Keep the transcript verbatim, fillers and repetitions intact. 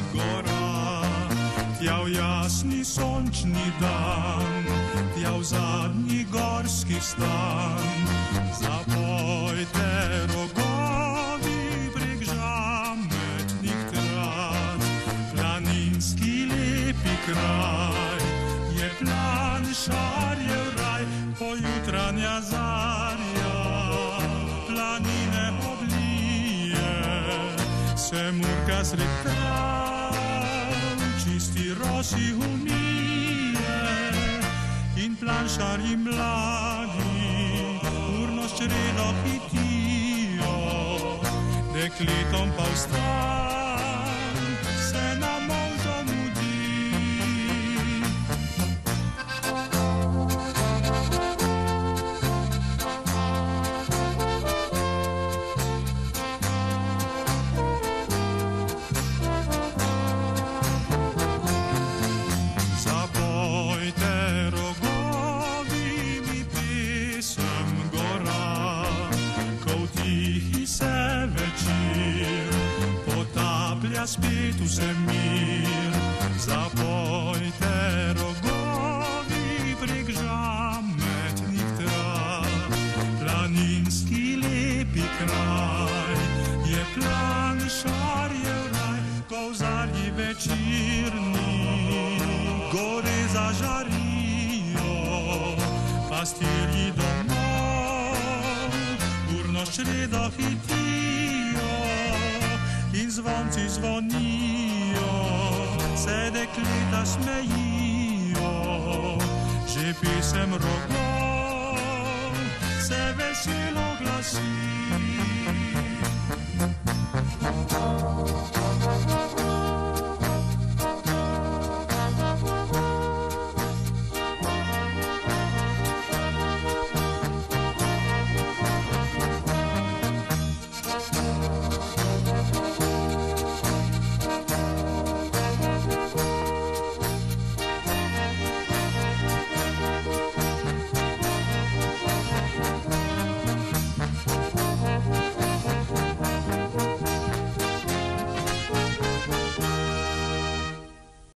gora, tja v jasni sončni dan, tja v zadnji gorski stan. Zapojte rogovi prek žametnih trat, planinski lepi kraj, je plan Šarjev raj, pojutranja zarja planine oblije, se murka sred trav, čisti rosi umije in plan Šarji mladi urno s čredo hitijo, dekletom pa vstan se na molžo mudi. Spet vse mir, zapojte rogovi prek žametnih trav, planinski lepi kraj, je plan Šarjev raj, ko v zarji večerni gore zažarijo, pastirji domov urno s čredo hitijo in zvonci zvonijo, se dekleta smejijo, že pesem rogov se veselo glasi.